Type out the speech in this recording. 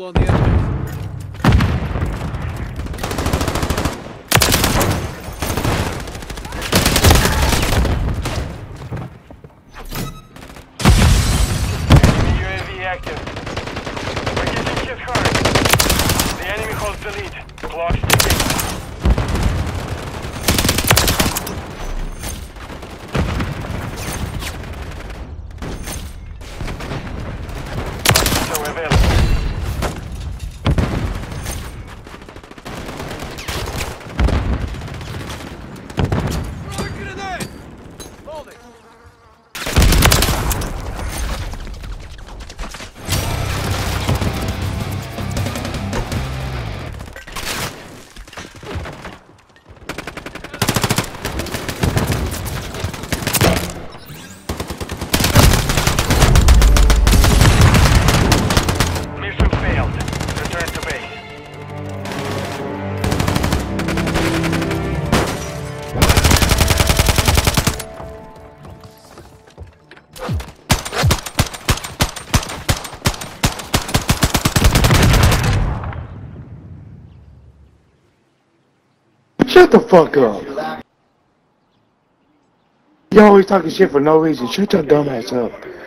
visual on the enemy. UAV active. We're getting hit hard. The enemy holds the lead. Clock's ticking. So available. Mission failed. Return to base. Shut the fuck up. You always talking shit for no reason. Shut your dumb ass up.